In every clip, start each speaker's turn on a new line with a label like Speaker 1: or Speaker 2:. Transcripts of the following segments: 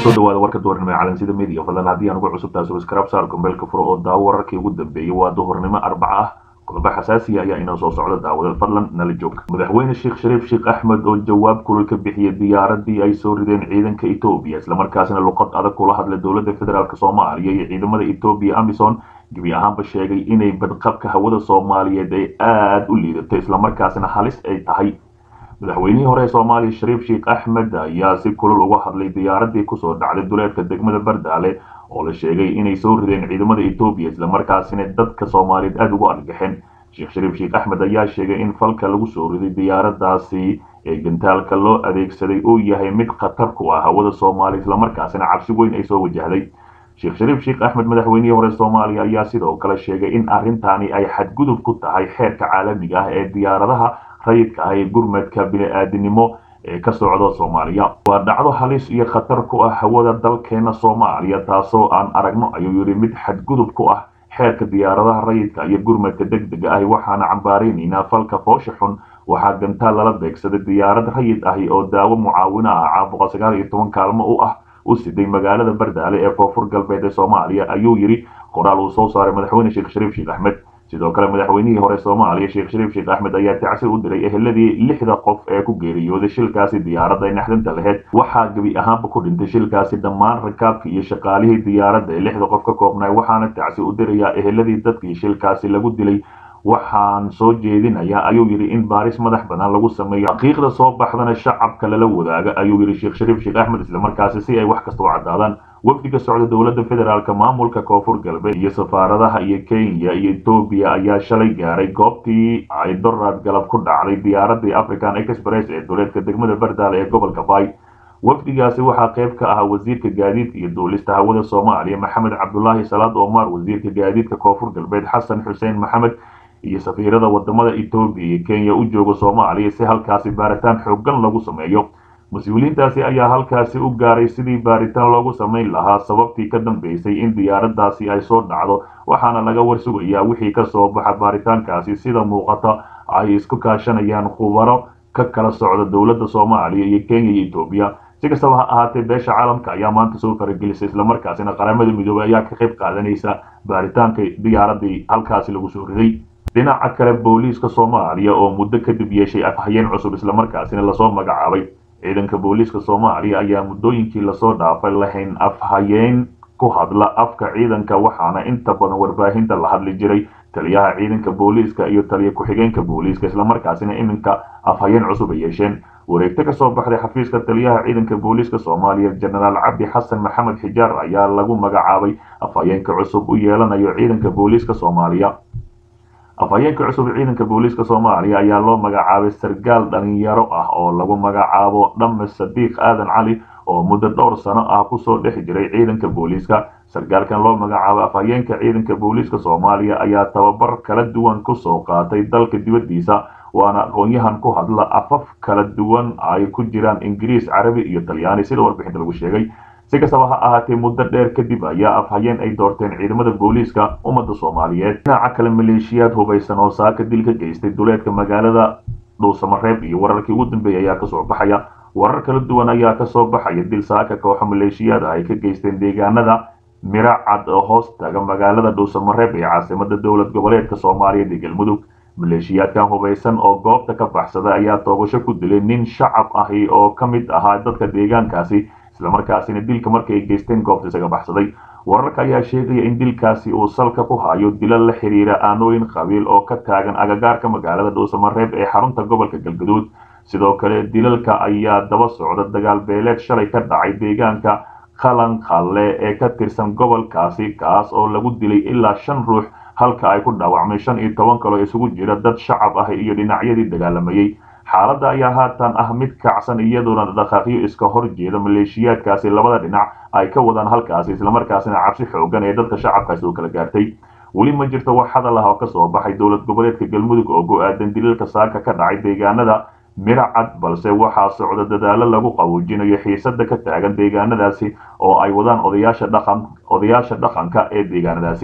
Speaker 1: kusoo dhawaada warka doornimo ee calansida media fadlan haddii aan ugu cusub tahay subscribe saar kumbeelka furo oo daawo wararkii ugu dambeeyay waa duhurnimo Arbaca ah qodobo xasaasi ah ayaa inoo soo socda daawada fadlan nala joog madaxweyne Shariif Axmed oo jawaab kulul ka bixiyay diyaaradii ay soo rideen ciidanka Itoobiya isla markaasina Luuqad Adag Kula Hadlay dowladda federaalka Soomaaliya iyo ciidamada Itoobiya Amisom gibi ahaanba sheegay inay badqabka hawada Soomaaliyeed ay aad u liidato isla markaasina halis ay tahay madaxweynihii hore ee Soomaaliya Shariif Axmed ayaa si kulul uga hadlay diyaaradii ku soo dhacday duleedka degmada Bardaale oo la sheegay inay soo rideen ciidamada Itoobiya isla markaasina dadka Soomaaliyeed aad ugu argagaxeen Shariif Axmed ayaa sheegay in falka lagu soo riday diyaaradaasi ee gantaalka loo adeegsaday uu yahay mid khatar ku ah hawada Soomaaliya isla markaasina cabsi weyn ay soo wajahday Shariif Axmed madaxweynihii hore Soomaaliya ayaa sidoo kale sheegay in arintani ay xadgudub ku tahay xeerka caalamiga ah ee diyaaradaha rayidka ah ee gurmadka bini'aadanimo ee ka socda Soomaaliya waa dhacdo halis iyo khatar ku ah hawada dalkeena Soomaaliya taasoo aan aragno ayuu yiri mid xadgudub ku ah xeerka diyaaradaha rayidka iyo gurmadka degdega ah waxaana cambaaraynaynaa falka foosha xun waxaa gantaal lala beegsaday diyaarad rayid ah oo daawo mucaawina ah caabuqa 19 kaalmo u ah u siday magaalada Bardaale ee koonfur galbeed ee Soomaaliya ayuu yiri qoraal uu soo saaray madaxweyne Shariif Axmed sidoo kale madaxweynihii hore Soomaaliya Shariif Axmed ayaa tacsi u diray eheladii 6 qof ee ku geeriyooday shilkaasi diyaaradda naxdinta lahayd waxaa gabi ahaanba ku dhintay shilkaasi dhammaan rakaabkii iyo shaqaalihii diyaaradda ee 6 qof ka koobnay waxaana tacsi u dirayaa eheladii dadkii shilkaasi lagu dilay waxaan soo jeedinayaa ayuu yiri in baaris madax banaan lagu sameeyo xaqiiqda soo baxdana shacabka lala wadaaga ayuu yiri Shariif Axmed isla markaasina si ay wax kasta u cadaadaan wafdiga socda dowladda federaalka maamulka koonfur galbeed iyo safaaradaha iyo Kenya iyo Itoobiya ayaa shalay gaaray goobtii ay dorad galab ku dhacday diyaaradii African Express ee duleedka degmada Bardaale ee gobolka Bay wafdigaasi waxaa qayb ka ah wasiirka gaadiidka iyo duulista hawada Soomaaliya Maxamed Cabdullaahi Salaad Omar wasiirka gaadiidka koonfur galbeed Xasan Xuseen Maxamed iyo safiirada wadamada Itoobiya iyo Kenya u jooga Soomaaliya si halkaasi baaritaan xooggan lagu sameeyo mas'uuliyiintaasi ayaa halkaasi u gaaray sidii baaritaan loogu sameyn lahaa sababtii ka dambeysay in diyaaradaasi ay soo dhacdo waxaana laga warsugayaa wixii ka soo baxa baaritaankaasi sida muuqata ay isku kaashanayaan khubaro ka kala socda dowladda Soomaaliya iyo Kenya iyo Itoobiya si kastaba ha ahaatee beesha caalamka ayaa maanta soo faragelisay isla markaasina qaramada midoobay ayaa ka qayb qaadanaysa baaritaanka diyaaradii halkaasi lagu soo riday dhinaca kale booliiska Soomaaliya oo muddo kadib yeeshay afhayeen cusub isla markaasina la soo magacaabay ciidanka booliiska Soomaaliya ayaa muddooyinkii la soo dhaafay lahayn afhayeen ku hadla afka ciidanka waxaana inta badan warbaahinta la hadli jiray taliyaha ciidanka booliiska iyo taliye ku-xigeenka booliiska isla markaasina iminka afhayeen cusub ay yeesheen wareegto ka soo baxday xafiiska taliyaha ciidanka booliiska Soomaaliya Generaal Cabdi Xasan Maxamed Xijaar ayaa lagu magacaabay afhayeenka cusub u yeelanayo ciidanka booliiska Soomaaliya afhayeenka cusub ciidanka booliiska Soomaaliya ayaa loo magacaabay sargaal dhalinyaro ah oo lagu magacaabo Dhamme Sadiiq Aadan Cali oo muddo dhowr sano ah ku soo dhex jiray ciidanka booliiska sargaalkan loo magacaabo afhayeenka ciidanka booliiska Soomaaliya ayaa tababar kala duwan ku soo qaatay dalka dibadiisa waana aqoonyahan ku hadla afaf kala duwan ay ku jiraan Ingiriis Carabi iyo Talyaani sida warbixinta lagu sheegay si kastaba ha ahaatee muddo dheer kadib ayaa afhayeen ay doorteen ciidamada booliiska ummadda Soomaaliyeed dhinaca kale maleeshiyaad hubaysan oo saaka dil ka geystay duleedka magaalada Dhuusamareeb iyo wararkii ugu dambeeyay ayaa ka soo baxaya warar kala duwan ayaa ka soo baxaya dil saaka kooxo maleeshiyaad ay ka geysteen deegaanada Miracad oo hoos taga magaalada Dhuusamareeb ee caasimadda dowlad goboleedka Soomaaliya ee Galmudug maleeshiyaadkan hubaysan oo goobta ka baxsaday ayaa toogasho ku dilay nin shacab ah oo ka mid ahaa dadka deegaankaasi isla markaasina dilka markay geysteen goobta isaga baxsaday wararka ayaa sheegaya in dilkaasi uu salka ku hayo dilal la xiriira aanooyin qabiil oo ka taagan agagaarka magaalada Dhuusamareeb ee xarunta gobolka Galgaduud sidoo kale dilalka ayaa daba socda dagaal beeleed shalay ka dhacay deegaanka Qalanqalle ee ka tirsan gobolkaasi kaas oo lagu dilay ilaa 5 ruux halka ay ku dhaawacmay 15 kale isugu jira dad shacab ah iyo dhinacyadii dagaalamayay xaaladda ayaa haatan ah mid kacsan iyadoona dhaqaaqyo iska hor jeeda maleeshiyaadkaasi labada dhinac ay ka wadaan halkaasi isla markaasina cabsi xoogan ee dadka shacabkaasi oo kala gaartay weli ma jirto wax hadal ah oo ka soo baxay dowlad goboleedka Galmudug oo go'aadan dilalka saaka ka dhacay deegaanada Miracad balse waxaa socda dadaalo lagu qaboojinayo xiisadda ka taagan deegaanadaasi oo ay wadaan odayaasha dhaqanka ee deegaanadaasi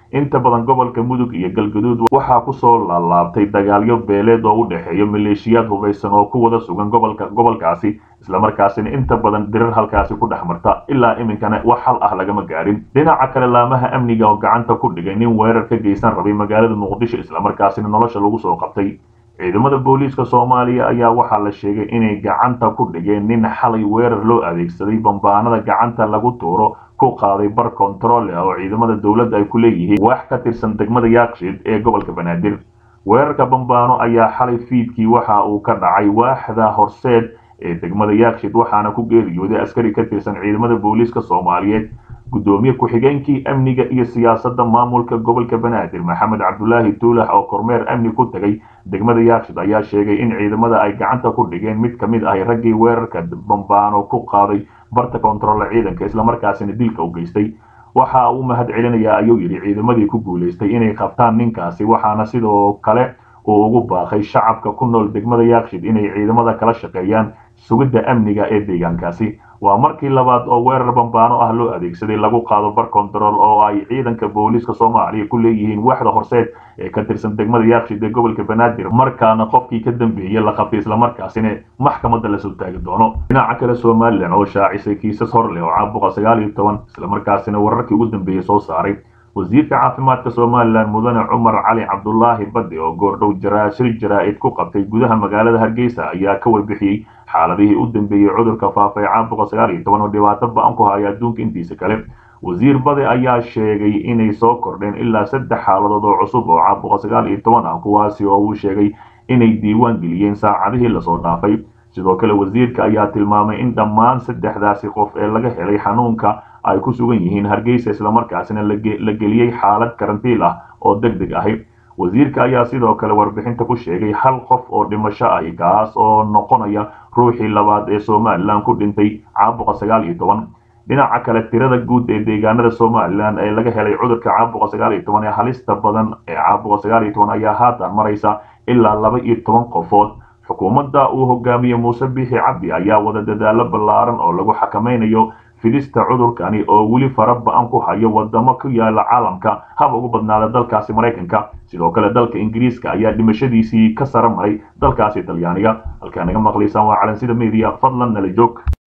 Speaker 1: inta badan gobolka Mudug iyo Galgaduud waxaa ku soo laabtay dagaalyo beeleed oo u dhaxeeya maleeshiyaad hubeysan oo ku wada sugan gobolkaasi isla markaasina inta badan dirar halkaasi ku dhaxmarta ilaa iminkana wax hal ah lagama gaarin dhinaca kale laamaha amniga oo gacanta ku dhigay nin weerar ka geysan rabay magaalada Muqdisho isla markaasina nolosha lagu soo qabtay ciidamada booliiska Soomaaliya ayaa waxa la sheegay inay gacanta ku dhigeen nin xalay weerar loo adeegsaday bambaanada gacanta lagu tuuro ku qaaday bar control oo ciidamada dawladda ay ku leeyihiin wax ka tirsan degmada Yaaqshiid ee gobolka Banaadir weerarka bambaano ayaa xalay fiidkii waxa uu ka dhacay waaxda horseed ee degmada Yaaqshiid waxaana ku geeriyooday askari ka tirsan ciidamada booliiska Soomaaliyeed gudoomiye ku-xigeenkii amniga iyo siyaasadda maamulka gobolka Banaadir Maxamed Cabdullaahi Tuulax oo kormeer amni ku tagay degmada Yaaqshiid ayaa sheegay in ciidamada ay gacanta ku dhigeen mid kamid ah raggii weerarka bambaano ku qaaday barta control ciidanka isla markaasina dilka u geystay waxa uu mahad celinayaa ayuu yiri ciidamadii ku guuleystay inay qabtaan ninkaasi waxaana sidoo kale uu ugu baaqay shacabka ku nool degmada Yaaqshiid inay ciidamada kala shaqeeyaan sugidda amniga ee deegaankaasi waa markii labaad oo weerar bambaano ah loo adeegsaday lagu qaado bar control oo ay ciidanka booliiska Soomaaliya ku leeyihiin waaxda horseed ee ka tirsan degmada Yaaqshiid ee gobolka Banaadir markaana qofkii ka dambeeyay la qabtay isla markaasina maxkamadda la soo taagi doono dhinaca kale Soomaaliland oo shaacisay kiisas hor leh oo caabuqa 19 isla markaasina wararkii ugu dambeeyay soo saaray wasiirka caafimaadka Soomaaliland mudane Cumar Cali Cabdullaahi Badde oo goordhow jaraa'id ku qabtay gudaha magaalada Hargeysa ayaa ka warbixiyay xaaladihii u dambeeyay cudurka faafay caabuqa 19 oo dhibaato ba'an ku haya adduunka intiisa kale wasiir Badde ayaa sheegay inay soo kordheen ilaa 3 xaaladood oo cusub oo caabuqa 19 ah kuwaasi oo uu sheegay inay diiwaan geliyeen saacadihii la soo dhaafay sidoo kale wasiirka ayaa tilmaamay in dhammaan 3daasi qof ee laga helay xanuunka ay ku sugan yihiin Hargeysa isla markaasina la geliyay xaalad karantiil ah oo degdeg ah wasiirka ayaa sidoo kale warbixinta ku sheegay hal qof oo dhimasho ah kaas oo noqonaya ruuxii labaad ee Soomaaliland ku dhintay caabuqa 19 dhinaca kale tirada guud ee deegaanada Soomaaliland ee laga helay cudurka caabuqa 19 ee halista badan ee caabuqa 19 ayaa haatan maraysa ilaa 12 qofood xukuumadda uu hogaamiyo Muuse Biixi Cabdi ayaa wada dadaalo ballaaran oo lagu xakameynayo fidista cudurkani oo weli faraba'an ku hayo wadamo ku yaala caalamka hab ugu badnaada dalkaasi Mareykanka sidoo kale dalka Ingiriiska ayaa dhimashadiisii ka sare maray dalkaasi Talyaaniga halka naga maqlaysaan waa calansida media fadlan nala joog